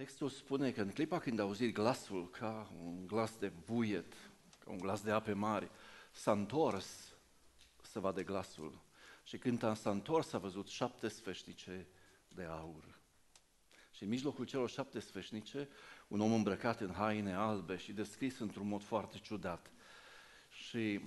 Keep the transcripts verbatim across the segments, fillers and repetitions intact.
Textul spune că în clipa când a auzit glasul ca un glas de buiet, ca un glas de ape mari, s-a întors să vadă glasul. Și când s-a întors, a văzut șapte sfeșnice de aur. Și în mijlocul celor șapte sfeșnice, un om îmbrăcat în haine albe și descris într-un mod foarte ciudat. Și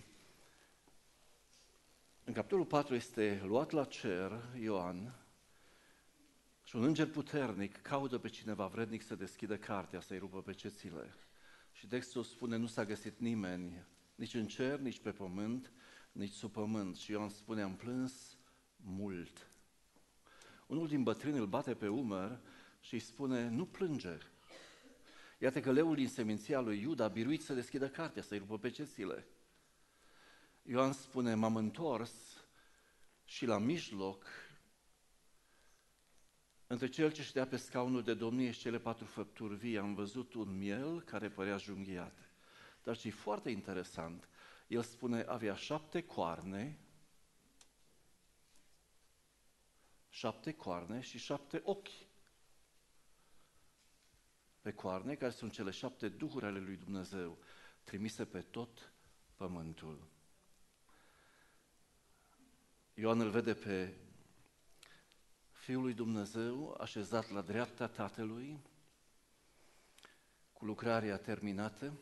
în capitolul patru este luat la cer Ioan și un înger puternic caută pe cineva vrednic să deschidă cartea, să-i rupă pe cețile. Și textul spune, nu s-a găsit nimeni, nici în cer, nici pe pământ, nici sub pământ. Și Ioan spune, am plâns mult. Unul din bătrâni îl bate pe umăr și îi spune, nu plânge. Iată că leul din seminția lui Iuda a biruit să deschidă cartea, să-i rupă pe cețile. Ioan spune, m-am întors și la mijloc, între cel ce ședea pe scaunul de domnie și cele patru făpturi vii, am văzut un miel care părea junghiat. Dar ce e foarte interesant, el spune, avea șapte coarne, șapte coarne și șapte ochi. Pe coarne, care sunt cele șapte duhuri ale lui Dumnezeu, trimise pe tot pământul. Ioan îl vede pe Fiul lui Dumnezeu așezat la dreapta Tatălui, cu lucrarea terminată,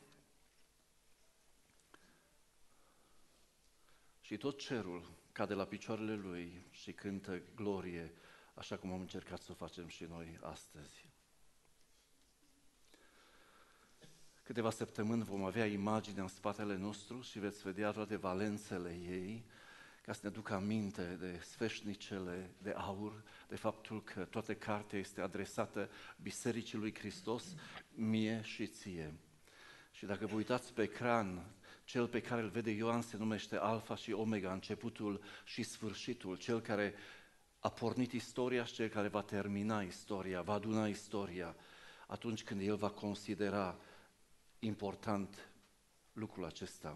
și tot cerul cade la picioarele lui și cântă glorie, așa cum am încercat să o facem și noi astăzi. Câteva săptămâni vom avea imaginea în spatele nostru și veți vedea toate valențele ei, ca să ne ducă aminte de sfeșnicele de aur, de faptul că toată cartea este adresată Bisericii lui Hristos, mie și ție. Și dacă vă uitați pe ecran, cel pe care îl vede Ioan se numește Alfa și Omega, începutul și sfârșitul, cel care a pornit istoria și cel care va termina istoria, va aduna istoria, atunci când el va considera important lucrul acesta.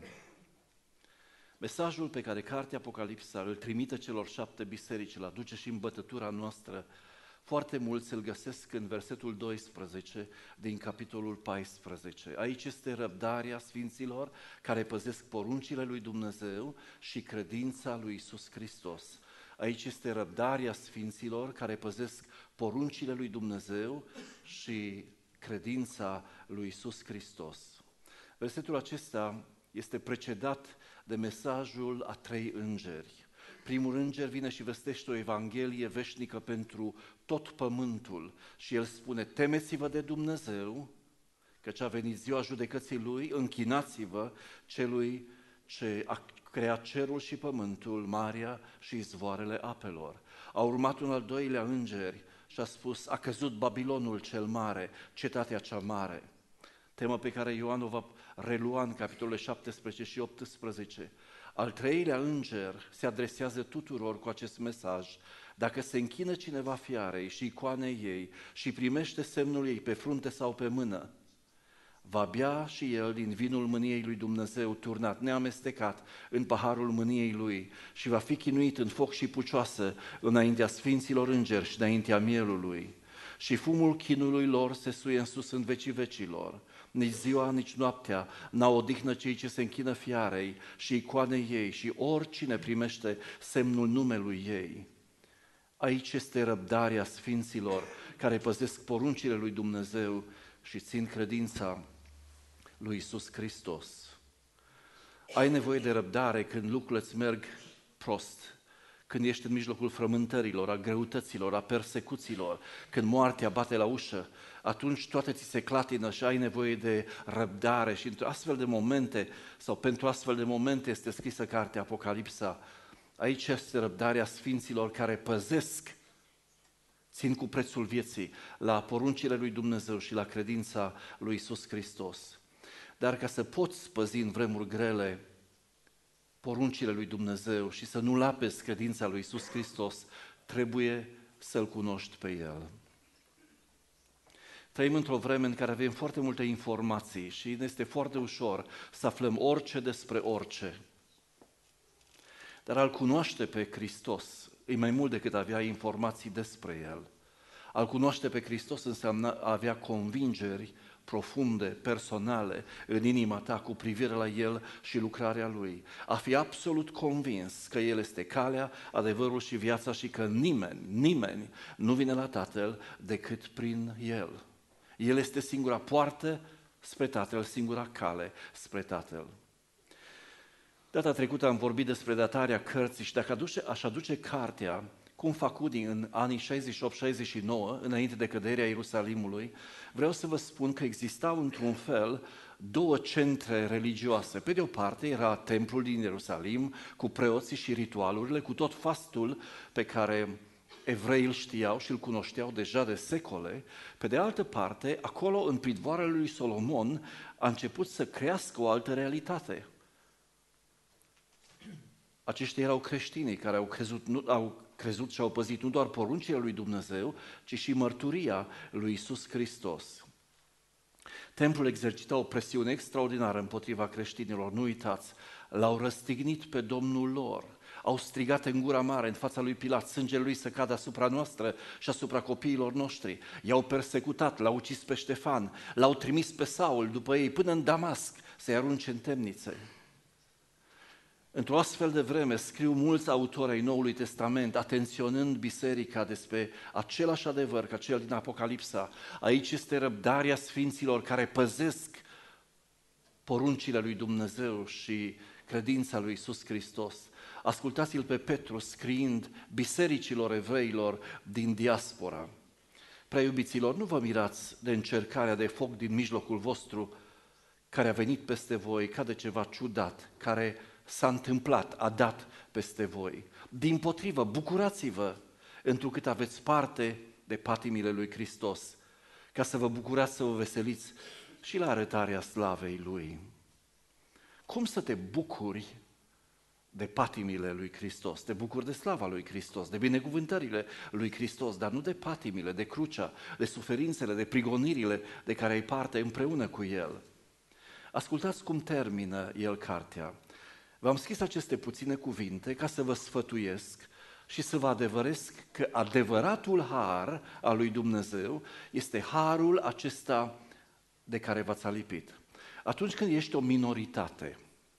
Mesajul pe care cartea Apocalipsa îl trimite celor șapte biserici, îl aduce și în bătătura noastră, foarte mulți îl găsesc în versetul doisprezece din capitolul paisprezece. Aici este răbdarea sfinților care păzesc poruncile lui Dumnezeu și credința lui Iisus Hristos. Aici este răbdarea sfinților care păzesc poruncile lui Dumnezeu și credința lui Iisus Hristos. Versetul acesta este precedat de mesajul a trei îngeri. Primul înger vine și vestește o evanghelie veșnică pentru tot pământul și el spune, temeți-vă de Dumnezeu, căci a venit ziua judecății Lui, închinați-vă celui ce a creat cerul și pământul, marea și izvoarele apelor. A urmat un al doilea înger și a spus, a căzut Babilonul cel mare, cetatea cea mare. Temă pe care Ioan o va relua în capitolele șaptesprezece și optsprezece. Al treilea înger se adresează tuturor cu acest mesaj. Dacă se închină cineva fiarei și icoanei ei și primește semnul ei pe frunte sau pe mână, va bea și el din vinul mâniei lui Dumnezeu turnat, neamestecat în paharul mâniei lui și va fi chinuit în foc și pucioasă înaintea sfinților îngeri și înaintea mielului. Și fumul chinului lor se suie în sus în vecii vecilor. Nici ziua, nici noaptea n-au odihnă cei ce se închină fiarei și icoanei ei și oricine primește semnul numelui ei. Aici este răbdarea sfinților care păzesc poruncile lui Dumnezeu și țin credința lui Iisus Hristos. Ai nevoie de răbdare când lucrurile îți merg prost, când ești în mijlocul frământărilor, a greutăților, a persecuțiilor, când moartea bate la ușă, atunci toate ți se clatină și ai nevoie de răbdare și într astfel de momente, sau pentru astfel de momente este scrisă cartea Apocalipsa. Aici este răbdarea sfinților care păzesc, țin cu prețul vieții la poruncile lui Dumnezeu și la credința lui Iisus Hristos. Dar ca să poți păzi în vremuri grele poruncile lui Dumnezeu și să nu lapezi credința lui Iisus Hristos, trebuie să-L cunoști pe El. Trăim într-o vreme în care avem foarte multe informații și ne este foarte ușor să aflăm orice despre orice. Dar a-L cunoaște pe Hristos e mai mult decât avea informații despre El. A-L cunoaște pe Hristos înseamnă a avea convingeri profunde, personale, în inima ta cu privire la El și lucrarea Lui. A fi absolut convins că El este calea, adevărul și viața și că nimeni, nimeni nu vine la Tatăl decât prin El. El este singura poartă spre Tatăl, singura cale spre Tatăl. Data trecută am vorbit despre datarea cărții și dacă aduce, aș aduce cartea, cum fac unii în anii șaizeci și opt șaizeci și nouă, înainte de căderea Ierusalimului, vreau să vă spun că existau într-un fel două centre religioase. Pe de o parte era templul din Ierusalim, cu preoții și ritualurile, cu tot fastul pe care evreii îl știau și îl cunoșteau deja de secole. Pe de altă parte, acolo, în pridvoarele lui Solomon, a început să crească o altă realitate. Aceștia erau creștinii care au crezut, nu, au crezut și au păzit nu doar poruncile lui Dumnezeu, ci și mărturia lui Iisus Hristos. Templul exercita o presiune extraordinară împotriva creștinilor, nu uitați, l-au răstignit pe Domnul lor, au strigat în gura mare în fața lui Pilat, sângele lui să cadă asupra noastră și asupra copiilor noștri, i-au persecutat, l-au ucis pe Ștefan, l-au trimis pe Saul după ei până în Damasc să-i arunce în temnițe. Într-o astfel de vreme scriu mulți autori ai Noului Testament, atenționând biserica despre același adevăr ca cel din Apocalipsa. Aici este răbdarea sfinților care păzesc poruncile lui Dumnezeu și credința lui Iisus Hristos. Ascultați-l pe Petru scriind bisericilor evreilor din diaspora. Prea iubiților, nu vă mirați de încercarea de foc din mijlocul vostru care a venit peste voi ca de ceva ciudat, care s-a întâmplat, a dat peste voi. Dimpotrivă, bucurați-vă, întrucât aveți parte de patimile lui Hristos, ca să vă bucurați, să vă veseliți și la arătarea slavei Lui. Cum să te bucuri de patimile lui Hristos? Te bucuri de slava lui Hristos, de binecuvântările lui Hristos, dar nu de patimile, de crucea, de suferințele, de prigonirile de care ai parte împreună cu El. Ascultați cum termină el cartea. V-am scris aceste puține cuvinte ca să vă sfătuiesc și să vă adevăresc că adevăratul har al lui Dumnezeu este harul acesta de care v-ați alipit. Atunci când ești o minoritate,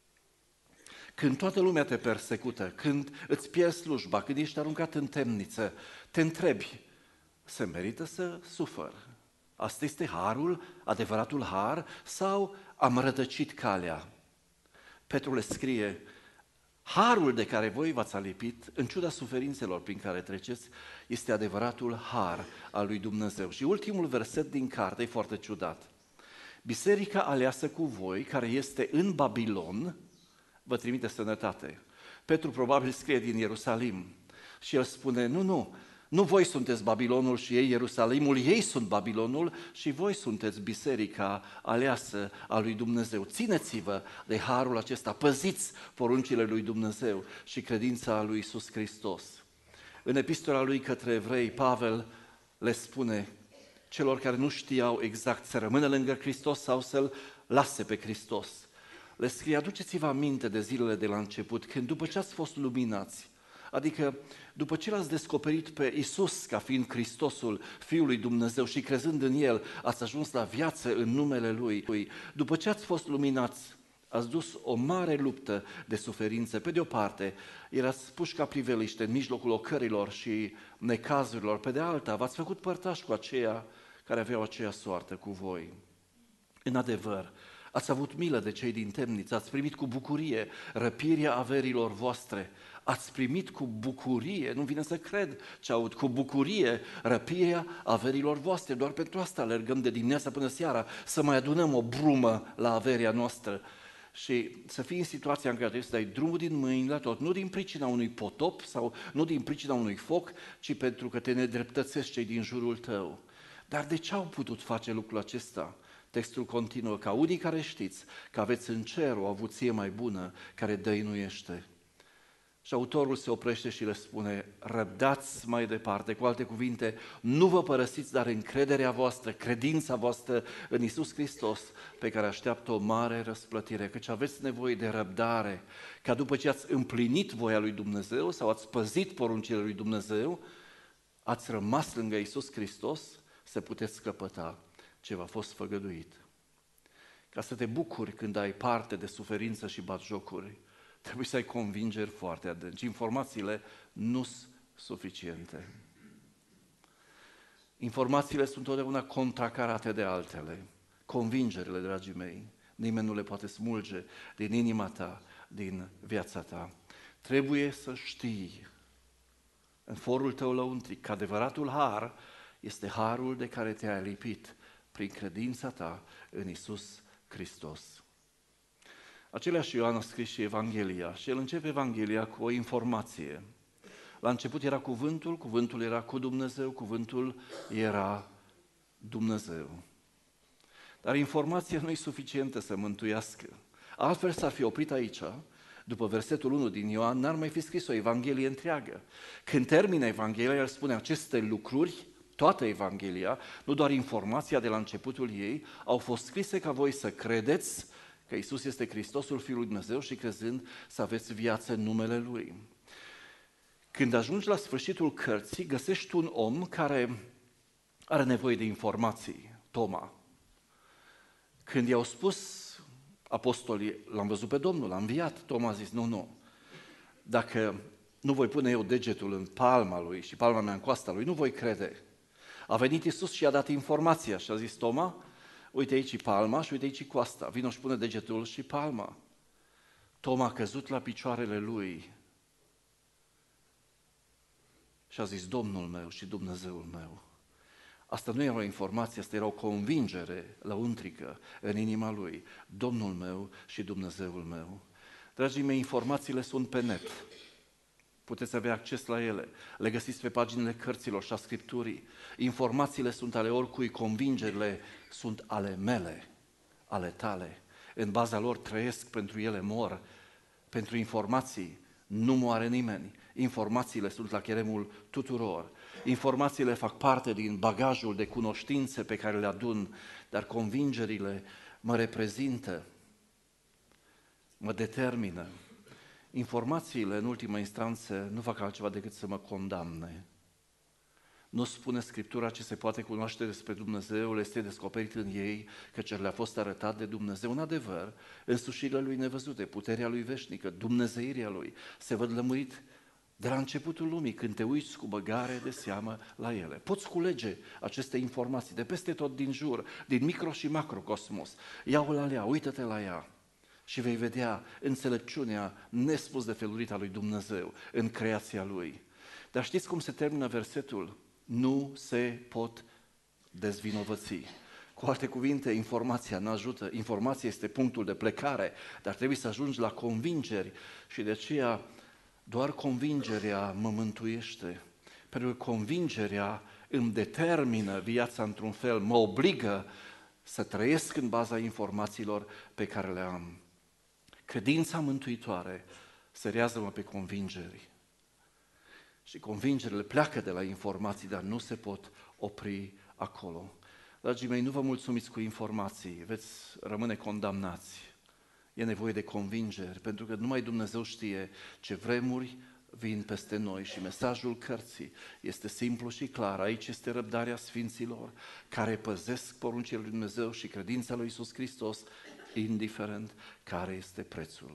când toată lumea te persecută, când îți pierzi slujba, când ești aruncat în temniță, te întrebi, se merită să sufăr? Asta este harul, adevăratul har, sau am rătăcit calea? Petru le scrie, harul de care voi v-ați alipit, în ciuda suferințelor prin care treceți, este adevăratul har al lui Dumnezeu. Și ultimul verset din carte e foarte ciudat. Biserica aleasă cu voi, care este în Babilon, vă trimite sănătate. Petru probabil scrie din Ierusalim și el spune, nu, nu, nu voi sunteți Babilonul și ei Ierusalimul, ei sunt Babilonul și voi sunteți biserica aleasă a lui Dumnezeu. Țineți-vă de harul acesta, păziți poruncile lui Dumnezeu și credința lui Iisus Hristos. În epistola lui către evrei, Pavel le spune celor care nu știau exact să rămână lângă Hristos sau să-L lase pe Hristos. Le scrie, aduceți-vă aminte de zilele de la început, când după ce ați fost luminați, adică după ce l-ați descoperit pe Iisus ca fiind Hristosul, Fiul lui Dumnezeu și crezând în El, ați ajuns la viață în numele Lui. După ce ați fost luminați, ați dus o mare luptă de suferință. Pe de o parte, erați puși ca priveliște în mijlocul ocărilor și necazurilor. Pe de alta, v-ați făcut părtași cu aceia care aveau aceea soartă cu voi. În adevăr, ați avut milă de cei din temniță, ați primit cu bucurie răpirea averilor voastre, ați primit cu bucurie, nu vine să cred ce aud, cu bucurie răpirea averilor voastre. Doar pentru asta alergăm de dimineața până seara, să mai adunăm o brumă la averea noastră și să fii în situația în care trebuie să dai drumul din mâini la tot, nu din pricina unui potop sau nu din pricina unui foc, ci pentru că te nedreptățești cei din jurul tău. Dar de ce au putut face lucrul acesta? Textul continuă, ca unii care știți că aveți în cer o avuție mai bună care dăinuiește. Și autorul se oprește și le spune, răbdați mai departe, cu alte cuvinte, nu vă părăsiți, dar încrederea voastră, credința voastră în Iisus Hristos, pe care așteaptă o mare răsplătire, căci aveți nevoie de răbdare, ca după ce ați împlinit voia lui Dumnezeu sau ați păzit poruncile lui Dumnezeu, ați rămas lângă Iisus Hristos, să puteți căpăta ce v-a fost făgăduit. Ca să te bucuri când ai parte de suferință și batjocuri, trebuie să ai convingeri foarte adânci. Informațiile nu sunt suficiente. Informațiile sunt totdeauna contracarate de altele. Convingerile, dragii mei, nimeni nu le poate smulge din inima ta, din viața ta. Trebuie să știi în forul tău lăuntric că adevăratul har este harul de care te-ai lipit prin credința ta în Iisus Hristos. Același Ioan a scris și Evanghelia și el începe Evanghelia cu o informație. La început era cuvântul, cuvântul era cu Dumnezeu, cuvântul era Dumnezeu. Dar informația nu e suficientă să mântuiască. Altfel s-ar fi oprit aici, după versetul unu din Ioan, n-ar mai fi scris o Evanghelie întreagă. Când termină Evanghelia, el spune aceste lucruri, toată Evanghelia, nu doar informația de la începutul ei, au fost scrise ca voi să credeți că Iisus este Hristosul Fiul lui Dumnezeu și crezând să aveți viață în numele Lui. Când ajungi la sfârșitul cărții, găsești un om care are nevoie de informații, Toma. Când i-au spus apostolii, l-am văzut pe Domnul, l-a înviat, Toma a zis, nu, nu, dacă nu voi pune eu degetul în palma lui și palma mea în coasta lui, nu voi crede. A venit Iisus și a dat informația și a zis, Toma, uite aici palma și uite aici coasta, vino și pune degetul și palma. Toma a căzut la picioarele lui și a zis, Domnul meu și Dumnezeul meu. Asta nu era o informație, asta era o convingere lăuntrică în inima lui. Domnul meu și Dumnezeul meu. Dragii mei, informațiile sunt pe net. Puteți avea acces la ele. Le găsiți pe paginile cărților și a Scripturii. Informațiile sunt ale oricui, convingerile sunt ale mele, ale tale. În baza lor trăiesc, pentru ele mor. Pentru informații nu moare nimeni. Informațiile sunt la cheremul tuturor. Informațiile fac parte din bagajul de cunoștințe pe care le adun, dar convingerile mă reprezintă, mă determină. Informațiile, în ultimă instanță, nu fac altceva decât să mă condamne. Nu spune Scriptura ce se poate cunoaște despre Dumnezeu, le este descoperit în ei, că ce le-a fost arătat de Dumnezeu. Un adevăr, însușirile Lui nevăzute, puterea Lui veșnică, dumnezeirea Lui, se văd lămurit de la începutul lumii, când te uiți cu băgare de seamă la ele. Poți culege aceste informații de peste tot din jur, din micro și macrocosmos. Ia-o la ea, uită-te la ea și vei vedea înțelepciunea nespus de felurită a lui Dumnezeu în creația Lui. Dar știți cum se termină versetul? Nu se pot dezvinovăți. Cu alte cuvinte, informația nu ajută. Informația este punctul de plecare, dar trebuie să ajungi la convingeri și de aceea doar convingerea mă mântuiește, pentru că convingerea îmi determină viața într-un fel, mă obligă să trăiesc în baza informațiilor pe care le am. Credința mântuitoare se rează-mă pe convingeri. Și convingerile pleacă de la informații, dar nu se pot opri acolo. Dragii mei, nu vă mulțumiți cu informații, veți rămâne condamnați. E nevoie de convingeri, pentru că numai Dumnezeu știe ce vremuri vin peste noi și mesajul cărții este simplu și clar. Aici este răbdarea sfinților care păzesc poruncile lui Dumnezeu și credința lui Iisus Hristos, indiferent care este prețul.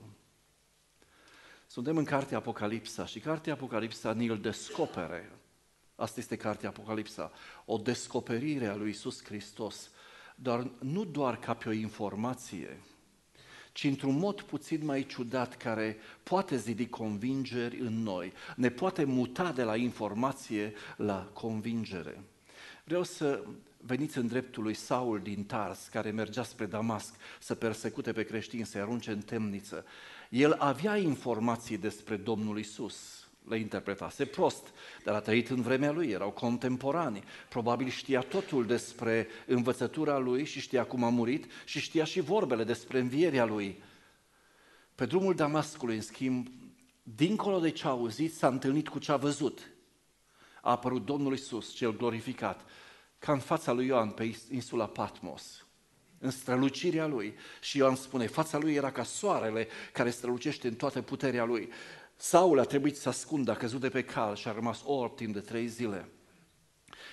Suntem în cartea Apocalipsa și cartea Apocalipsa ne-l descopere. Asta este cartea Apocalipsa, o descoperire a lui Iisus Hristos, dar nu doar ca pe o informație, ci într-un mod puțin mai ciudat, care poate zidi convingeri în noi, ne poate muta de la informație la convingere. Vreau să veniți în dreptul lui Saul din Tars, care mergea spre Damasc să persecute pe creștini, să-i arunce în temniță. El avea informații despre Domnul Iisus, le interpretase prost, dar a trăit în vremea lui, erau contemporani. Probabil știa totul despre învățătura lui și știa cum a murit și știa și vorbele despre învierea lui. Pe drumul Damascului, în schimb, dincolo de ce a auzit, s-a întâlnit cu ce a văzut. A apărut Domnul Iisus, cel glorificat, ca în fața lui Ioan pe insula Patmos, în strălucirea lui. Și Ioan spune, fața lui era ca soarele care strălucește în toată puterea lui. Saul a trebuit să ascundă, a căzut de pe cal și a rămas orb timp de trei zile.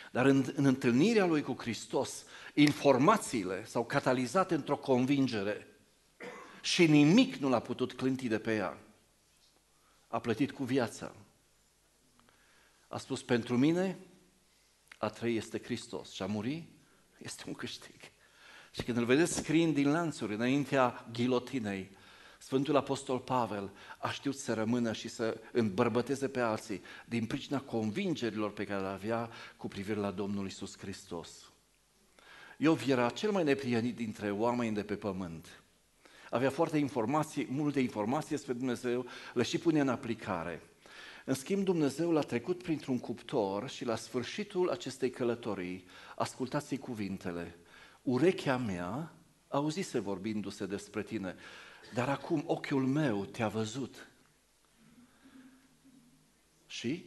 Dar în, în întâlnirea lui cu Hristos, informațiile s-au catalizat într-o convingere și nimic nu l-a putut clânti de pe ea. A plătit cu viața. A spus, pentru mine, a trăi este Hristos și a muri este un câștig. Și când îl vedeți scriind din lanțuri înaintea ghilotinei, Sfântul Apostol Pavel a știut să rămână și să îmbărbăteze pe alții din pricina convingerilor pe care le avea cu privire la Domnul Iisus Hristos. Iov era cel mai neprihănit dintre oameni de pe pământ. Avea foarte informații, multe informații despre Dumnezeu, le și pune în aplicare. În schimb, Dumnezeu l-a trecut printr-un cuptor și la sfârșitul acestei călătorii, ascultați-i cuvintele, urechea mea auzise vorbindu-se despre tine, dar acum ochiul meu te-a văzut. Și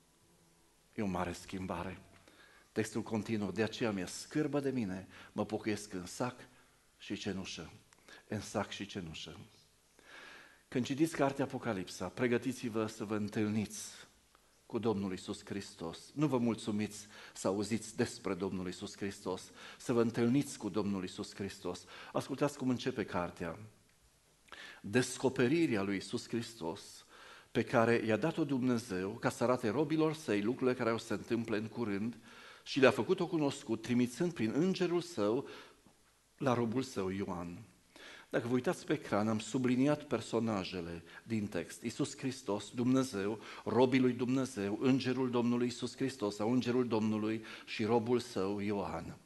e o mare schimbare. Textul continuă, de aceea mi-e scârbă de mine, mă pocăiesc în sac și cenușă. În sac și cenușă. Când citiți cartea Apocalipsa, pregătiți-vă să vă întâlniți cu Domnul Iisus Hristos. Nu vă mulțumiți să auziți despre Domnul Iisus Hristos, să vă întâlniți cu Domnul Iisus Hristos. Ascultați cum începe cartea. Descoperirea lui Iisus Hristos pe care i-a dat-o Dumnezeu ca să arate robilor săi lucrurile care o să se întâmple în curând și le-a făcut-o cunoscut, trimițând prin îngerul său la robul său Ioan. Dacă vă uitați pe ecran, am subliniat personajele din text. Iisus Hristos, Dumnezeu, robii lui Dumnezeu, îngerul Domnului Iisus Hristos sau îngerul Domnului și robul său Ioan.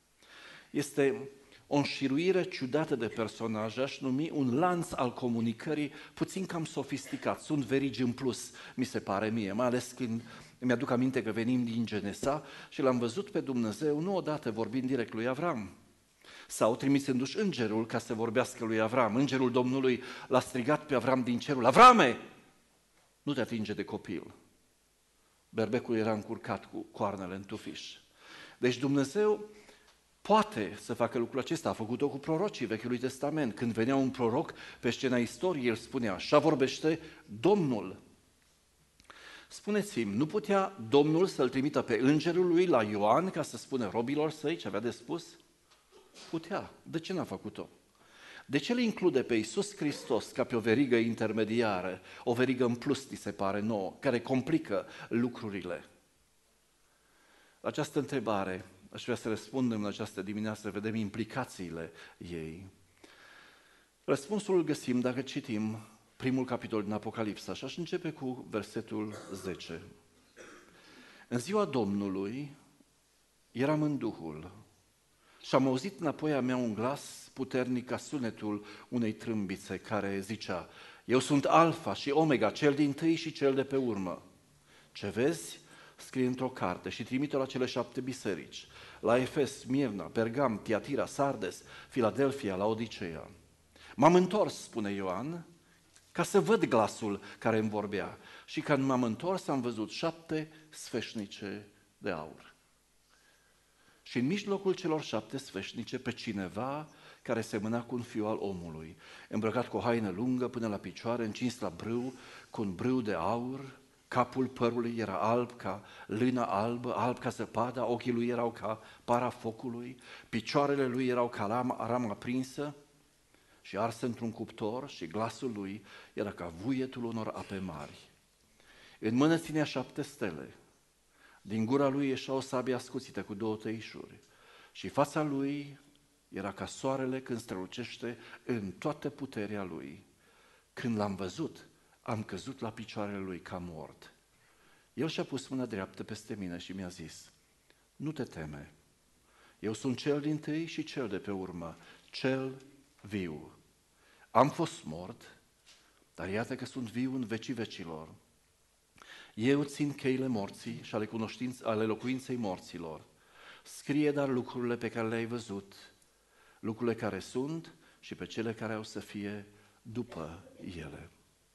Este o înșiruire ciudată de personaje, aș numi un lanț al comunicării puțin cam sofisticat. Sunt verigi în plus, mi se pare mie, mai ales când îmi aduc aminte că venim din Genesa și l-am văzut pe Dumnezeu nu odată vorbind direct lui Avram, sau trimisându-și îngerul ca să vorbească lui Avram. Îngerul Domnului l-a strigat pe Avram din cerul, Avrame, nu te atinge de copil. Berbecul era încurcat cu coarnele în tufiș. Deci Dumnezeu poate să facă lucrul acesta, a făcut-o cu prorocii Vechiului Testament. Când venea un proroc pe scena istoriei, el spunea, așa vorbește Domnul. Spuneți-mi, nu putea Domnul să-l trimită pe îngerul lui la Ioan ca să spună robilor săi ce avea de spus? Putea. De ce n-a făcut-o? De ce le include pe Iisus Hristos ca pe o verigă intermediară, o verigă în plus, ni se pare nouă, care complică lucrurile? La această întrebare aș vrea să răspundem în această dimineață, să vedem implicațiile ei. Răspunsul îl găsim dacă citim primul capitol din Apocalipsa și aș începe cu versetul zece. În ziua Domnului eram în Duhul și am auzit înapoi a mea un glas puternic ca sunetul unei trâmbițe care zicea, eu sunt Alfa și Omega, cel dintâi și cel de pe urmă. Ce vezi? Scrie într-o carte și trimite la cele șapte biserici, la Efes, Mirna, Pergam, Tiatira, Sardes, Filadelfia, la Odiseea. M-am întors, spune Ioan, ca să văd glasul care îmi vorbea și când m-am întors am văzut șapte sfeșnice de aur. Și în mijlocul celor șapte sfeșnice pe cineva care semăna cu un fiu al omului, îmbrăcat cu o haină lungă până la picioare, încins la brâu, cu un brâu de aur, capul părului era alb ca lână albă, alb ca zăpada, ochii lui erau ca para focului, picioarele lui erau ca rama, rama aprinsă și arsă într-un cuptor și glasul lui era ca vuietul unor ape mari. În mână ținea șapte stele. Din gura lui ieșea o sabie ascuțită cu două tăișuri și fața lui era ca soarele când strălucește în toată puterea lui. Când l-am văzut, am căzut la picioarele lui ca mort. El și-a pus mâna dreaptă peste mine și mi-a zis, nu te teme, eu sunt cel dintâi și cel de pe urmă, cel viu. Am fost mort, dar iată că sunt viu în vecii vecilor. Eu țin cheile morții și ale, ale locuinței morților. Scrie dar lucrurile pe care le-ai văzut, lucrurile care sunt și pe cele care au să fie după ele.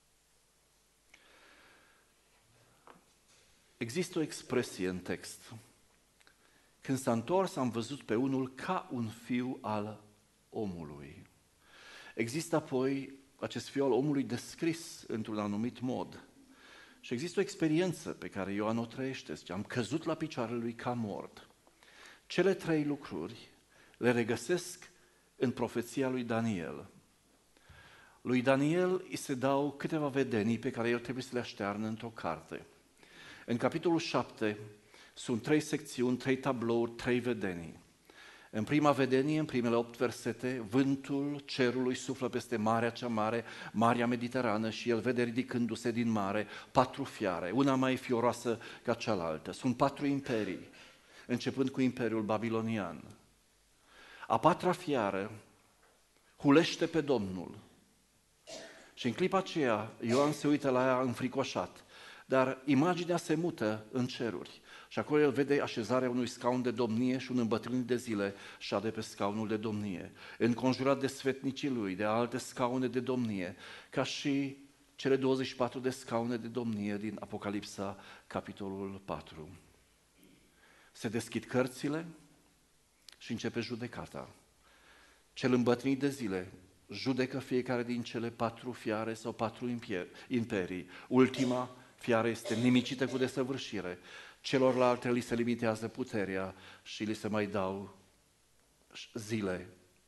Există o expresie în text. Când s-a întors, am văzut pe unul ca un fiu al omului. Există apoi acest fiu al omului descris într-un anumit mod. Și există o experiență pe care Ioan o trăiește, zice, am căzut la picioarele lui ca mort. Cele trei lucruri le regăsesc în profeția lui Daniel. Lui Daniel îi se dau câteva vedenii pe care el trebuie să le aștearnă într-o carte. În capitolul șapte sunt trei secțiuni, trei tablouri, trei vedenii. În prima vedenie, în primele opt versete, vântul cerului suflă peste marea cea mare, Marea Mediterană, și el vede ridicându-se din mare patru fiare, una mai fioroasă ca cealaltă. Sunt patru imperii, începând cu Imperiul Babilonian. A patra fiară hulește pe Domnul și în clipa aceea Ioan se uită la ea înfricoșat, dar imaginea se mută în ceruri. Și acolo el vede așezarea unui scaun de domnie și un îmbătrânit de zile șade pe scaunul de domnie, înconjurat de sfetnicii lui, de alte scaune de domnie, ca și cele douăzeci și patru de scaune de domnie din Apocalipsa, capitolul patru. Se deschid cărțile și începe judecata. Cel îmbătrânit de zile judecă fiecare din cele patru fiare sau patru imperii. Ultima fiară este nimicită cu desăvârșire. Celorlalte li se limitează puterea și li se mai dau zile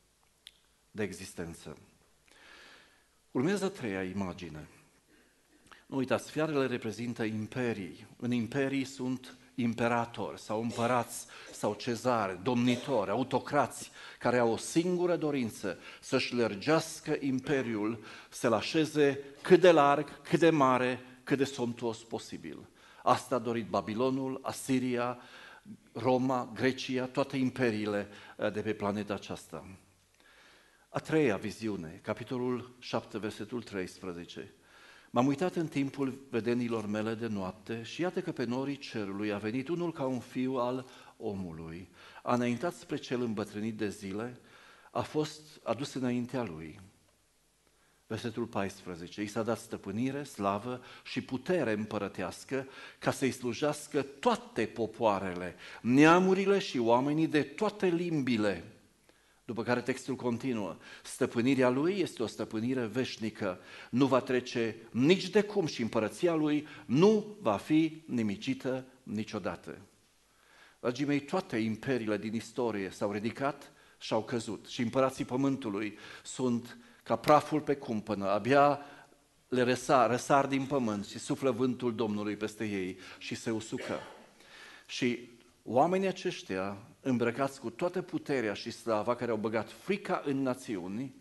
de existență. Urmează a treia imagine. Nu uitați, fiarele reprezintă imperii. În imperii sunt imperatori sau împărați sau cezari, domnitori, autocrați, care au o singură dorință, să-și lărgească imperiul, să-l așeze cât de larg, cât de mare, cât de somptuos posibil. Asta a dorit Babilonul, Asiria, Roma, Grecia, toate imperiile de pe planeta aceasta. A treia viziune, capitolul șapte, versetul treisprezece. M-am uitat în timpul vedenilor mele de noapte și iată că pe norii cerului a venit unul ca un fiu al omului. A înaintat spre cel îmbătrânit de zile, a fost adus înaintea lui. Versetul paisprezece. I s-a dat stăpânire, slavă și putere împărătească ca să-i slujească toate popoarele, neamurile și oamenii de toate limbile. După care textul continuă. Stăpânirea lui este o stăpânire veșnică. Nu va trece nici de cum și împărăția lui nu va fi nimicită niciodată. Dragii mei, toate imperiile din istorie s-au ridicat și au căzut. Și împărații pământului sunt ca praful pe cumpănă, abia le răsar, răsar din pământ și suflă vântul Domnului peste ei și se usucă. Și oamenii aceștia, îmbrăcați cu toată puterea și slava, care au băgat frica în națiuni,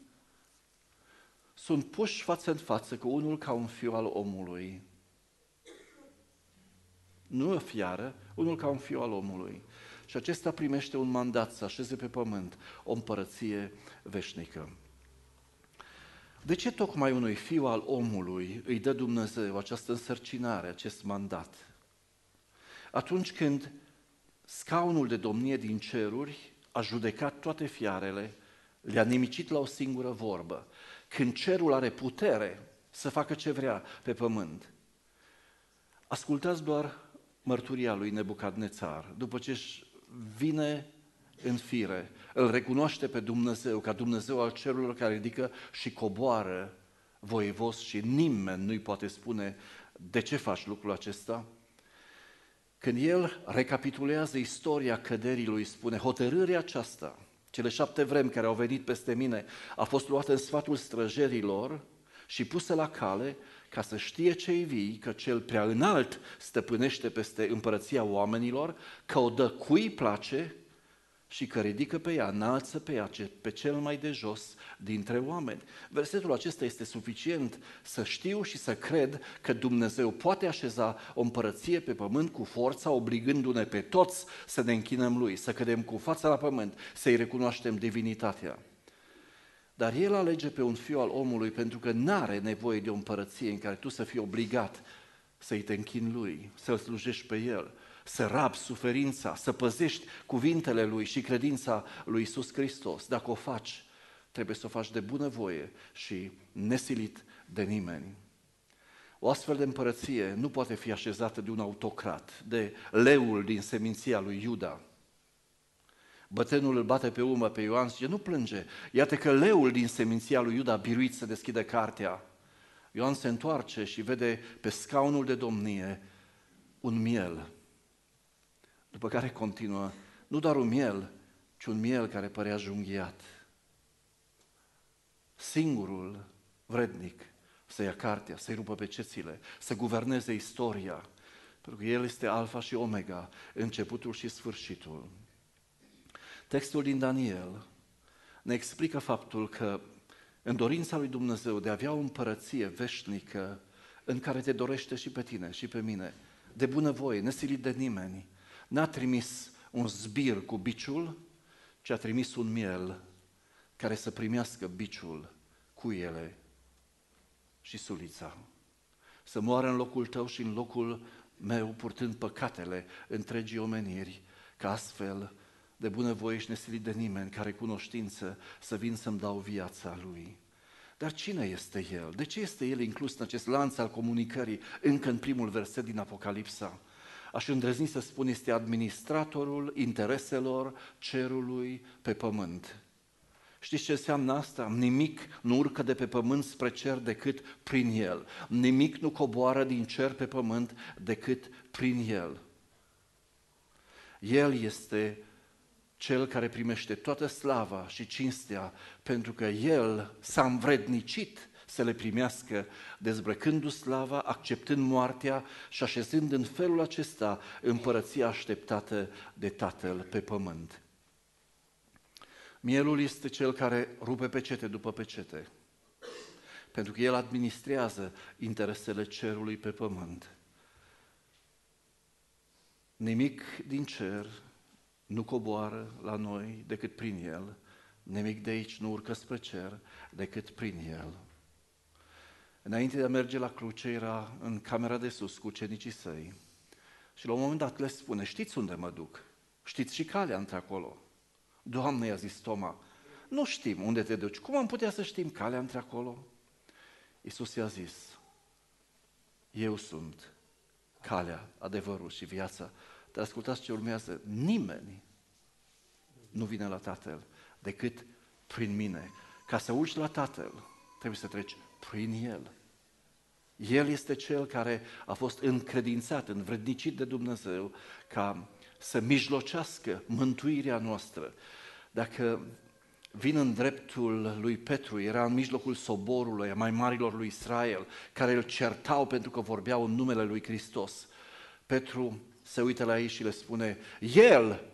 sunt puși față în față cu unul ca un fiu al omului. Nu o fiară, unul ca un fiu al omului. Și acesta primește un mandat să așeze pe pământ o împărăție veșnică. De ce tocmai unui fiu al omului îi dă Dumnezeu această însărcinare, acest mandat? Atunci când scaunul de domnie din ceruri a judecat toate fiarele, le-a nimicit la o singură vorbă. Când cerul are putere să facă ce vrea pe pământ. Ascultați doar mărturia lui Nebucadnețar. După ce își vine în fire, îl recunoaște pe Dumnezeu ca Dumnezeu al cerurilor care ridică și coboară voievos și nimeni nu-i poate spune de ce faci lucrul acesta. Când el recapitulează istoria căderii lui, spune, hotărârea aceasta, cele șapte vremi care au venit peste mine, a fost luată în sfatul străjerilor și pusă la cale ca să știe cei vii că cel prea înalt stăpânește peste împărăția oamenilor, că o dă cui place și că ridică pe ea, înalță pe ea pe cel mai de jos dintre oameni. Versetul acesta este suficient să știu și să cred că Dumnezeu poate așeza o împărăție pe pământ cu forța, obligându-ne pe toți să ne închinăm Lui, să cădem cu fața la pământ, să-i recunoaștem divinitatea. Dar El alege pe un fiu al omului pentru că n-are nevoie de o împărăție în care tu să fii obligat să-i te închini Lui, să-L slujești pe El, să rabi suferința, să păzești cuvintele Lui și credința lui Iisus Hristos. Dacă o faci, trebuie să o faci de bunăvoie și nesilit de nimeni. O astfel de împărăție nu poate fi așezată de un autocrat, de leul din seminția lui Iuda. Bătrânul îl bate pe umăr pe Ioan și zice, nu plânge, iată că leul din seminția lui Iuda a biruit să deschidă cartea Ioan se întoarce și vede pe scaunul de domnie un miel. După care continuă, nu doar un miel, ci un miel care părea junghiat. Singurul vrednic să ia cartea, să-i rupă pe cețile, să guverneze istoria, pentru că El este Alfa și Omega, începutul și sfârșitul. Textul din Daniel ne explică faptul că în dorința lui Dumnezeu de a avea o împărăție veșnică în care te dorește și pe tine și pe mine, de bunăvoie, nesilit de nimeni, n-a trimis un zbir cu biciul, ci a trimis un miel care să primească biciul, cuiele și sulița. Să moară în locul tău și în locul meu, purtând păcatele întregii omeniri, ca astfel, de bunăvoie și nesilit de nimeni, care cunoștință, să vin să-mi dau viața lui. Dar cine este El? De ce este El inclus în acest lanț al comunicării, încă în primul verset din Apocalipsa? Aș îndrăzni să spun, este administratorul intereselor cerului pe pământ. Știți ce înseamnă asta? Nimic nu urcă de pe pământ spre cer decât prin El. Nimic nu coboară din cer pe pământ decât prin El. El este Cel care primește toată slava și cinstea, pentru că El s-a învrednicit să le primească, dezbrăcându slava, acceptând moartea și așezând în felul acesta împărăția așteptată de Tatăl pe pământ. Mielul este cel care rupe pecete după pecete, pentru că El administrează interesele cerului pe pământ. Nimic din cer nu coboară la noi decât prin El, nimic de aici nu urcă spre cer decât prin El. Înainte de a merge la cruce, era în camera de sus cu ucenicii săi și la un moment dat le spune, știți unde mă duc? Știți și calea într-acolo? Doamne, i-a zis Toma, nu știm unde te duci, cum am putea să știm calea într-acolo? Iisus i-a zis, eu sunt calea, adevărul și viața. Dar ascultați ce urmează, nimeni nu vine la Tatăl decât prin mine. Ca să urci la Tatăl, trebuie să treci prin El. El este Cel care a fost încredințat, învrednicit de Dumnezeu ca să mijlocească mântuirea noastră. Dacă vin în dreptul lui Petru, era în mijlocul soborului, a mai marilor lui Israel, care îl certau pentru că vorbeau în numele lui Hristos. Petru se uită la ei și le spune, El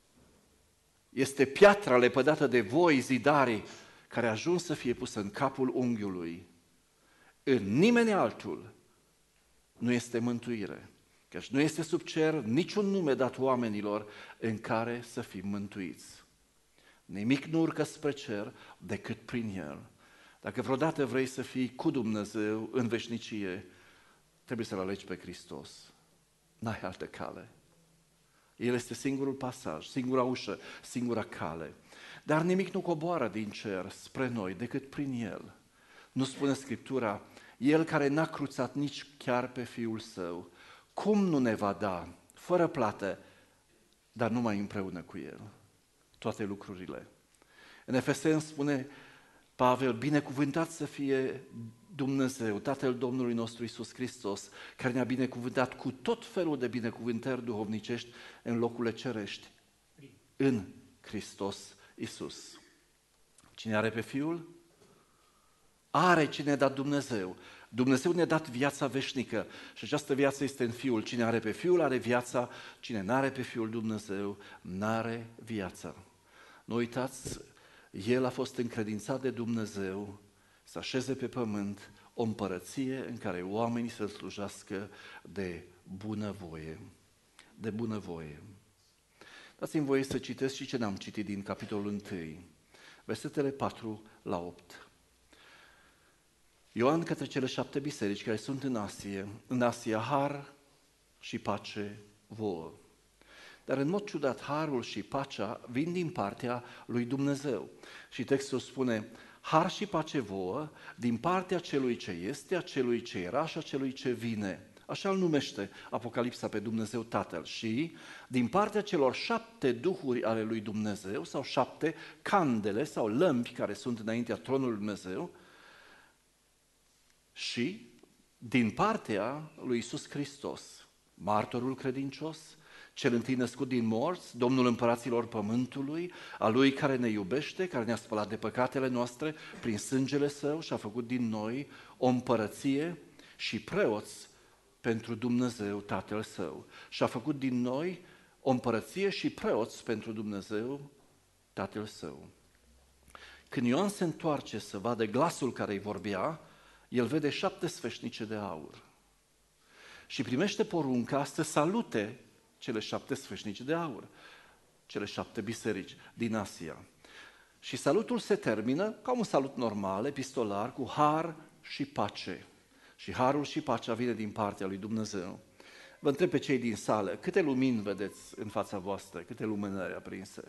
este piatra lepădată de voi, zidarii, care a ajuns să fie pusă în capul unghiului. În nimeni altul nu este mântuire, căci nu este sub cer niciun nume dat oamenilor în care să fim mântuiți. Nimic nu urcă spre cer decât prin El. Dacă vreodată vrei să fii cu Dumnezeu în veșnicie, trebuie să-L alegi pe Hristos. N-ai altă cale. El este singurul pasaj, singura ușă, singura cale. Dar nimic nu coboară din cer spre noi decât prin El. Nu spune Scriptura, El care n-a cruțat nici chiar pe Fiul Său, cum nu ne va da, fără plată, dar numai împreună cu El, toate lucrurile? În Efeseni spune Pavel, binecuvântat să fie Dumnezeu, Tatăl Domnului nostru Iisus Hristos, care ne-a binecuvântat cu tot felul de binecuvântări duhovnicești în locurile cerești, în Hristos Iisus. Cine are pe Fiul? Are cine a dat Dumnezeu. Dumnezeu ne-a dat viața veșnică și această viață este în Fiul. Cine are pe Fiul are viața, cine n-are pe Fiul Dumnezeu n-are viața. Nu uitați, El a fost încredințat de Dumnezeu să așeze pe pământ o împărăție în care oamenii să-L slujească de bunăvoie. De bunăvoie. Dați-mi voie să citesc și ce n-am citit din capitolul unu, versetele patru la opt. Ioan către cele șapte biserici care sunt în Asia, în Asia, har și pace vouă. Dar în mod ciudat, harul și pacea vin din partea lui Dumnezeu. Și textul spune, har și pace vouă din partea celui ce este, a celui ce era și a celui ce vine. Așa îl numește Apocalipsa pe Dumnezeu Tatăl. Și din partea celor șapte duhuri ale lui Dumnezeu, sau șapte candele sau lămpi care sunt înaintea tronului lui Dumnezeu, și din partea lui Iisus Hristos, martorul credincios, cel întâi născut din morți, Domnul împăraților pământului, a Lui care ne iubește, care ne-a spălat de păcatele noastre prin sângele Său și a făcut din noi o împărăție și preoți pentru Dumnezeu Tatăl Său. Și a făcut din noi o împărăție și preoți pentru Dumnezeu Tatăl Său. Când Ioan se întoarce să vadă glasul care îi vorbea, el vede șapte sfeșnice de aur și primește porunca să salute cele șapte sfeșnice de aur, cele șapte biserici din Asia. Și salutul se termină ca un salut normal, epistolar, cu har și pace. Și harul și pacea vine din partea lui Dumnezeu. Vă întreb pe cei din sală, câte lumini vedeți în fața voastră, câte lumânări aprinse?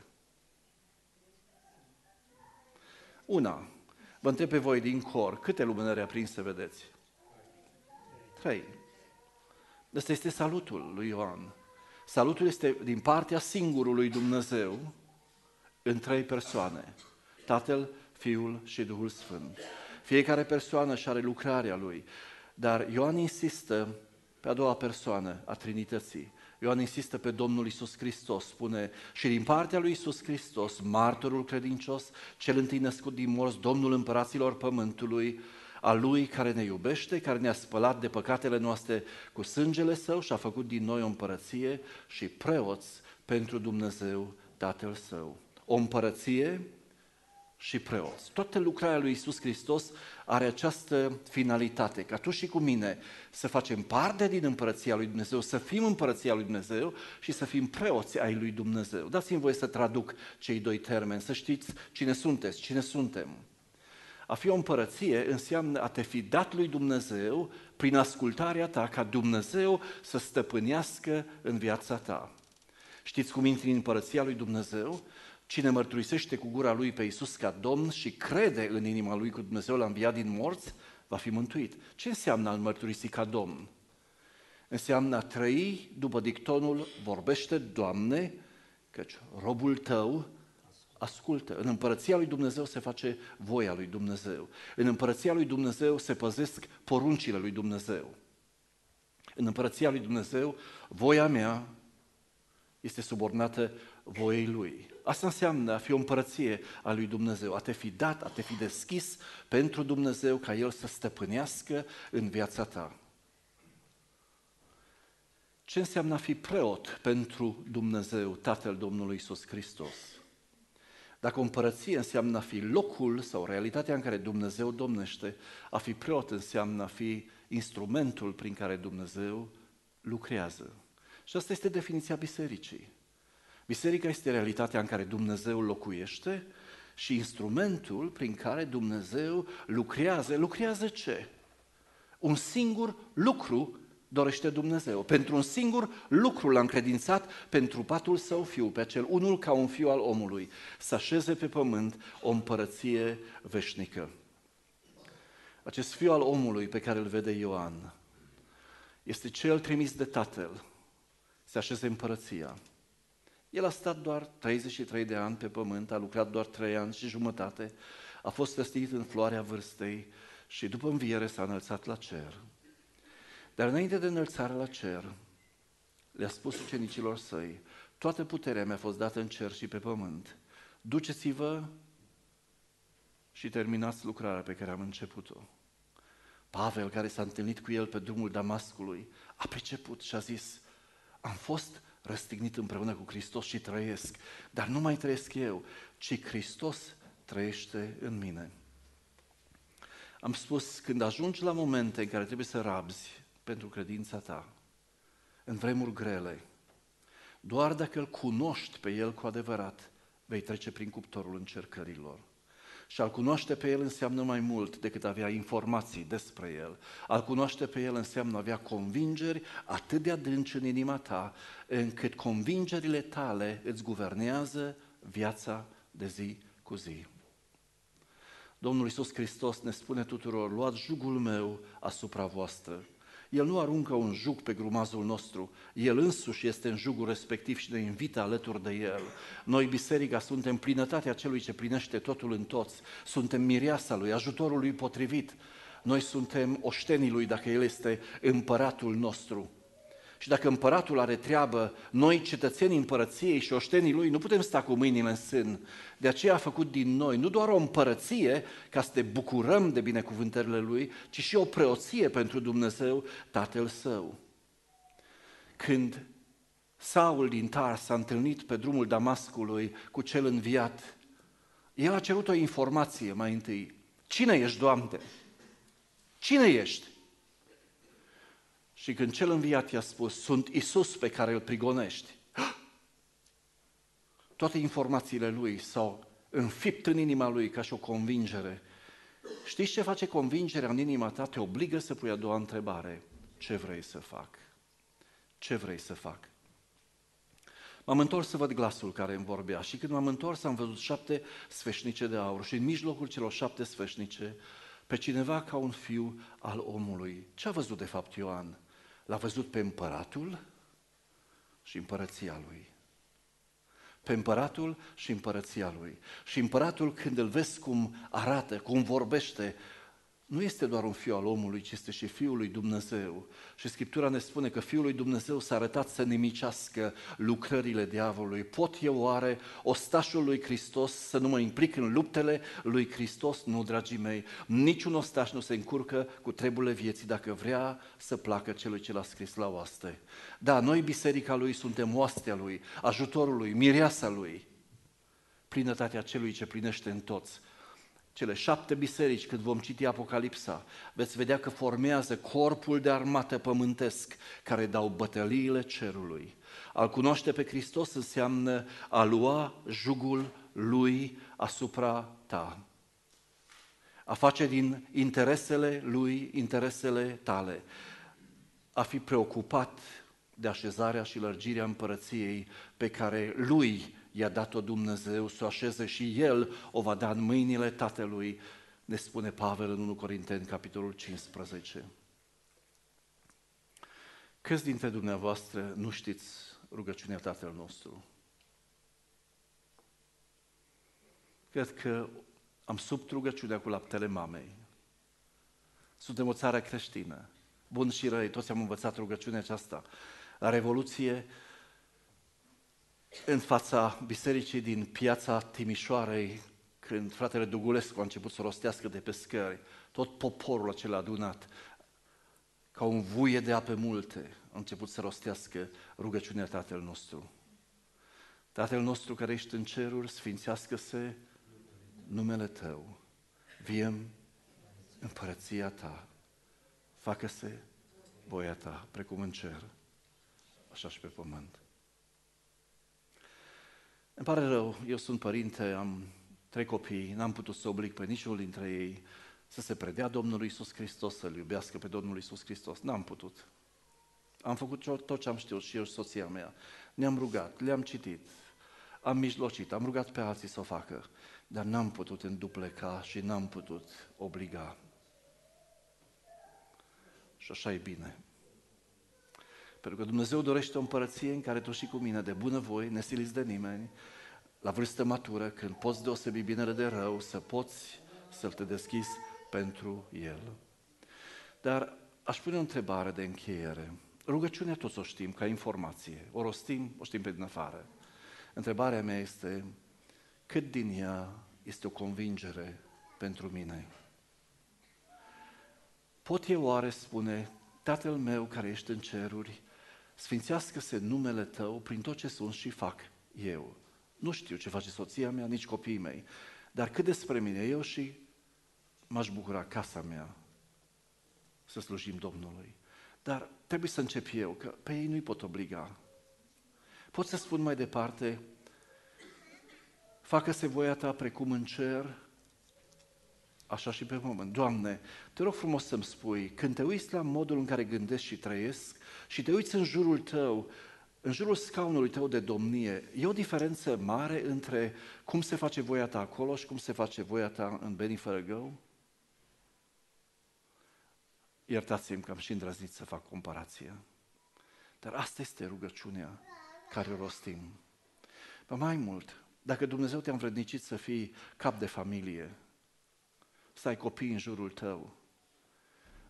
Una. Vă întreb pe voi din cor, câte lumânări aprinse vedeți? Trei. Ăsta este salutul lui Ioan. Salutul este din partea singurului Dumnezeu în trei persoane, Tatăl, Fiul și Duhul Sfânt. Fiecare persoană își are lucrarea lui, dar Ioan insistă pe a doua persoană a Trinității. Ioan insistă pe Domnul Iisus Hristos, spune, și din partea lui Iisus Hristos, martorul credincios, cel întâi născut din morți, Domnul împăraților pământului, a Lui care ne iubește, care ne-a spălat de păcatele noastre cu sângele Său și a făcut din noi o împărăție și preoți pentru Dumnezeu Tatăl Său. O împărăție și preoți. Toată lucrarea lui Iisus Hristos are această finalitate, ca tu și cu mine să facem parte din împărăția lui Dumnezeu, să fim împărăția lui Dumnezeu și să fim preoți ai lui Dumnezeu. Dați-mi voie să traduc cei doi termeni, să știți cine sunteți, cine suntem. A fi o împărăție înseamnă a te fi dat lui Dumnezeu prin ascultarea ta, ca Dumnezeu să stăpânească în viața ta. Știți cum intri în împărăția lui Dumnezeu? Cine mărturisește cu gura lui pe Iisus ca Domn și crede în inima lui că Dumnezeu l-a înviat din morți, va fi mântuit. Ce înseamnă a-L mărturisi ca Domn? Înseamnă a trăi după dictonul, vorbește, Doamne, căci robul tău ascultă. În împărăția lui Dumnezeu se face voia lui Dumnezeu. În împărăția lui Dumnezeu se păzesc poruncile lui Dumnezeu. În împărăția lui Dumnezeu, voia mea este subordonată voiei Lui. Asta înseamnă a fi o împărăție a lui Dumnezeu, a te fi dat, a te fi deschis pentru Dumnezeu ca El să stăpânească în viața ta. Ce înseamnă a fi preot pentru Dumnezeu, Tatăl Domnului Iisus Hristos? Dacă o împărăție înseamnă a fi locul sau realitatea în care Dumnezeu domnește, a fi preot înseamnă a fi instrumentul prin care Dumnezeu lucrează. Și asta este definiția bisericii. Biserica este realitatea în care Dumnezeu locuiește și instrumentul prin care Dumnezeu lucrează. Lucrează ce? Un singur lucru dorește Dumnezeu. Pentru un singur lucru l-a încredințat pentru patul Său Fiu, pe acel unul ca un fiu al omului, să așeze pe pământ o împărăție veșnică. Acest fiu al omului pe care îl vede Ioan este cel trimis de Tatăl să așeze împărăția. El a stat doar treizeci și trei de ani pe pământ, a lucrat doar trei ani și jumătate, a fost răstignit în floarea vârstei și după înviere s-a înălțat la cer. Dar înainte de înălțare la cer, le-a spus ucenicilor săi, toată puterea mi-a fost dată în cer și pe pământ. Duceți-vă și terminați lucrarea pe care am început-o. Pavel, care s-a întâlnit cu el pe drumul Damascului, a priceput și a zis, am fost răstignit împreună cu Hristos și trăiesc, dar nu mai trăiesc eu, ci Hristos trăiește în mine. Am spus, când ajungi la momente în care trebuie să rabzi pentru credința ta, în vremuri grele, doar dacă îl cunoști pe El cu adevărat, vei trece prin cuptorul încercărilor. Și a-L cunoaște pe El înseamnă mai mult decât avea informații despre El. A-L cunoaște pe El înseamnă avea convingeri atât de adânci în inima ta, încât convingerile tale îți guvernează viața de zi cu zi. Domnul Iisus Hristos ne spune tuturor, luați jugul meu asupra voastră. El nu aruncă un jug pe grumazul nostru, El însuși este în jugul respectiv și ne invită alături de El. Noi, biserica, suntem plinătatea Celui ce plinește totul în toți, suntem mireasa Lui, ajutorul Lui potrivit. Noi suntem oștenii Lui dacă El este împăratul nostru. Și dacă împăratul are treabă, noi, cetățenii împărăției și oștenii Lui, nu putem sta cu mâinile în sân. De aceea a făcut din noi nu doar o împărăție ca să ne bucurăm de binecuvântările Lui, ci și o preoție pentru Dumnezeu, Tatăl Său. Când Saul din Tars s-a întâlnit pe drumul Damascului cu cel înviat, el a cerut o informație mai întâi. Cine ești, Doamne? Cine ești? Și când cel înviat i-a spus, sunt Iisus pe care îl prigonești, toate informațiile lui s-au înfipt în inima lui ca și o convingere. Știți ce face convingerea în inima ta? Te obligă să pui a doua întrebare. Ce vrei să fac? Ce vrei să fac? M-am întors să văd glasul care îmi vorbea și când m-am întors am văzut șapte sfeșnice de aur și în mijlocul celor șapte sfeșnice pe cineva ca un fiu al omului. Ce a văzut de fapt Ioan? L-a văzut pe împăratul și împărăția lui. Pe împăratul și împărăția lui. Și împăratul, când îl vezi cum arată, cum vorbește, nu este doar un fiu al omului, ci este și Fiul lui Dumnezeu. Și Scriptura ne spune că Fiul lui Dumnezeu s-a arătat să nimicească lucrările diavolului. Pot eu oare, ostașul lui Hristos, să nu mă implic în luptele lui Hristos? Nu, dragii mei, niciun ostaș nu se încurcă cu treburile vieții dacă vrea să placă celui ce l-a scris la oaste. Da, noi, biserica lui, suntem oastea lui, ajutorul lui, mireasa lui, plinătatea celui ce plinește în toți. Cele șapte biserici, când vom citi Apocalipsa, veți vedea că formează corpul de armată pământesc care dau bătăliile cerului. A-L cunoaște pe Hristos înseamnă a lua jugul Lui asupra ta. A face din interesele Lui interesele tale. A fi preocupat de așezarea și lărgirea împărăției pe care Lui i-a dat-o Dumnezeu să o așeze și El o va da în mâinile Tatălui, ne spune Pavel în întâi Corinteni, capitolul cincisprezece. Câți dintre dumneavoastră nu știți rugăciunea Tatăl nostru? Cred că am subt rugăciunea cu laptele mamei. Suntem o țară creștină. Bun și răi, toți am învățat rugăciunea aceasta. La Revoluție, în fața bisericii din piața Timișoarei, când fratele Dugulescu a început să rostească de pe scări, tot poporul acela adunat, ca un vuie de ape multe, a început să rostească rugăciunea Tatăl nostru. Tatăl nostru care ești în ceruri, sfințească-se numele Tău, vie împărăția Ta, facă-se voia Ta, precum în cer, așa și pe pământ. Îmi pare rău, eu sunt părinte, am trei copii, n-am putut să oblig pe niciunul dintre ei să se predea Domnului Iisus Hristos, să-L iubească pe Domnul Iisus Hristos. N-am putut. Am făcut tot ce am știut și eu și soția mea. Ne-am rugat, le-am citit, am mijlocit, am rugat pe alții să o facă, dar n-am putut îndupleca și n-am putut obliga. Și așa e bine. Pentru că Dumnezeu dorește o împărăție în care tu și cu mine, de bunăvoie, nesiliți de nimeni, la vârstă matură, când poți deosebi binele de rău, să poți să te deschizi pentru El. Dar aș pune o întrebare de încheiere. Rugăciunea toți o știm ca informație, o rostim, o știm pe din afară. Întrebarea mea este, cât din ea este o convingere pentru mine? Pot eu oare spune, Tatăl meu care ești în ceruri, sfințească-se numele Tău prin tot ce sunt și fac eu. Nu știu ce face soția mea, nici copiii mei, dar cât despre mine, eu și m-aș bucura casa mea să slujim Domnului. Dar trebuie să încep eu, că pe ei nu-i pot obliga. Pot să spun mai departe, facă-se voia Ta precum în cer, așa și pe pământ. Doamne, te rog frumos să-mi spui, când te uiți la modul în care gândesc și trăiesc și te uiți în jurul Tău, în jurul scaunului Tău de domnie, e o diferență mare între cum se face voia Ta acolo și cum se face voia Ta în Beni Fărăgău? Iertați-mi că am și îndrăznit să fac comparația. Dar asta este rugăciunea care o rostim. Ba mai mult, dacă Dumnezeu te-a învrednicit să fii cap de familie, să ai copii în jurul tău,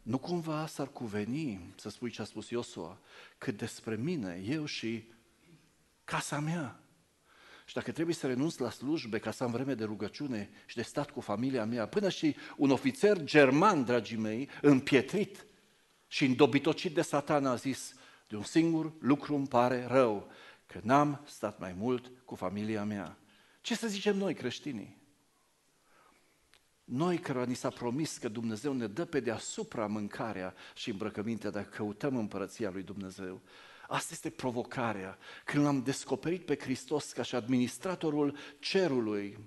nu cumva s-ar cuveni să spui ce a spus Iosua, că despre mine, eu și casa mea. Și dacă trebuie să renunț la slujbe ca să am vreme de rugăciune și de stat cu familia mea, până și un ofițer german, dragii mei, împietrit și îndobitocit de Satan a zis, de un singur lucru îmi pare rău, că n-am stat mai mult cu familia mea. Ce să zicem noi, creștinii? Noi cărora ni s-a promis că Dumnezeu ne dă pe deasupra mâncarea și îmbrăcămintea dacă căutăm împărăția lui Dumnezeu. Asta este provocarea. Când l-am descoperit pe Hristos ca și administratorul cerului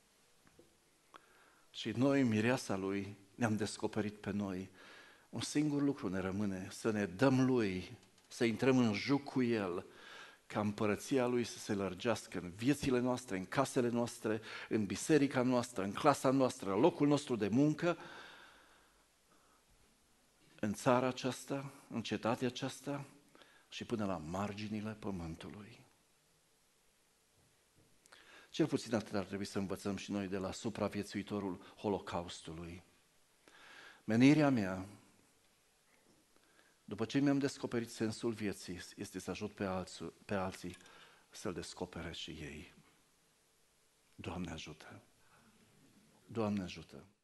și noi, mireasa lui, ne-am descoperit pe noi, un singur lucru ne rămâne, să ne dăm lui, să intrăm în joc cu el, ca împărăția lui să se lărgească în viețile noastre, în casele noastre, în biserica noastră, în clasa noastră, în locul nostru de muncă, în țara aceasta, în cetatea aceasta și până la marginile pământului. Cel puțin atât ar trebui să învățăm și noi de la supraviețuitorul Holocaustului. Menirea mea, după ce mi-am descoperit sensul vieții, este să ajut pe alții, pe alții să-l descopere și ei. Doamne ajută! Doamne ajută!